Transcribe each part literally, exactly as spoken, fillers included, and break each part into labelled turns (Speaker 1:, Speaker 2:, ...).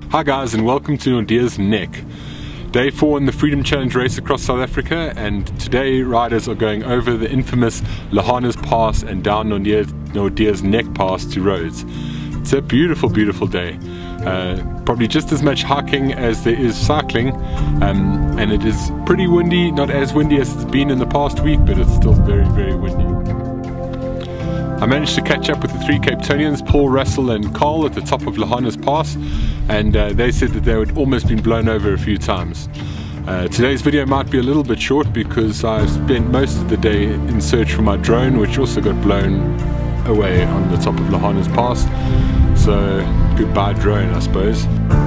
Speaker 1: Hi guys, and welcome to Nordea's Neck. Day four in the Freedom Challenge race across South Africa, and today riders are going over the infamous Lehanas Pass and down Nordea's, Nordea's Neck Pass to Rhodes. It's a beautiful, beautiful day. Uh, probably just as much hiking as there is cycling, um, and it is pretty windy, not as windy as it's been in the past week, but it's still very, very windy. I managed to catch up with the three Cape Townians, Paul, Russell and Carl, at the top of Lehanas Pass, and uh, they said that they had almost been blown over a few times. Uh, today's video might be a little bit short because I spent most of the day in search for my drone, which also got blown away on the top of Lehanas Pass. So goodbye drone, I suppose.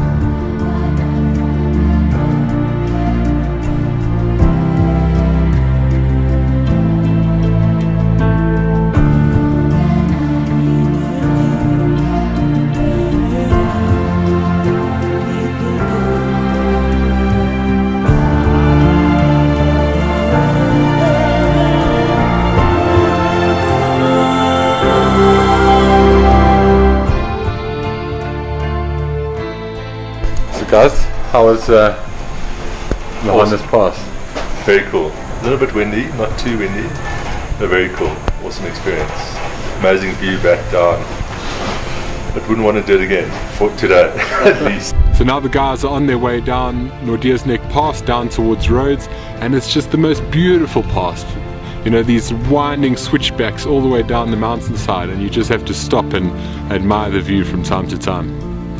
Speaker 1: Guys, how was uh, Lehanas Pass?
Speaker 2: Very cool. A little bit windy, not too windy, but very cool. Awesome experience. Amazing view back down. But wouldn't want to do it again, for today at least.
Speaker 1: So now the guys are on their way down Nordea's Neck Pass, down towards Rhodes, and it's just the most beautiful pass. You know, these winding switchbacks all the way down the mountainside, and you just have to stop and admire the view from time to time.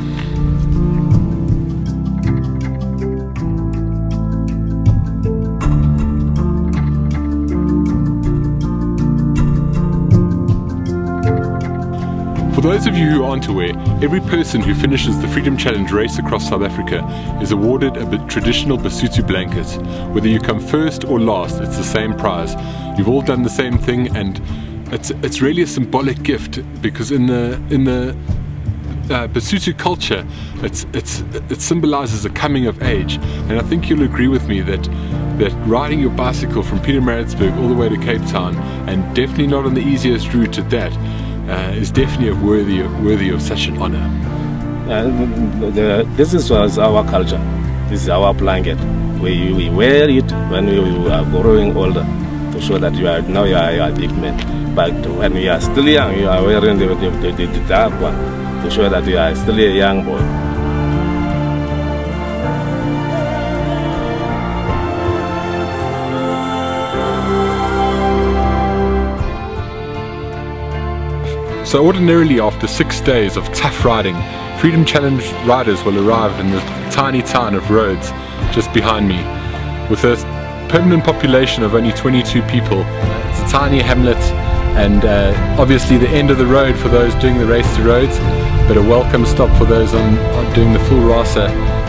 Speaker 1: For those of you who aren't aware, every person who finishes the Freedom Challenge race across South Africa is awarded a traditional Basotho blanket. Whether you come first or last, it's the same prize. You've all done the same thing, and it's it's really a symbolic gift, because in the in the uh, Basotho culture, it's it's it symbolizes a coming of age. And I think you'll agree with me that that riding your bicycle from Pietermaritzburg all the way to Cape Town, and definitely not on the easiest route at that, Uh, is definitely worthy of, worthy of such an honor.
Speaker 3: Uh, the, this is was our culture. This is our blanket. We, we wear it when we, we are growing older, to show that you are now you are, you are a big man. But when we are still young, you are wearing the, the, the, the, the dark one, to show that you are still a young boy.
Speaker 1: So ordinarily, after six days of tough riding, Freedom Challenge riders will arrive in the tiny town of Rhodes, just behind me. With a permanent population of only twenty-two people, it's a tiny hamlet, and uh, obviously the end of the road for those doing the race to Rhodes, but a welcome stop for those on, on doing the full RASA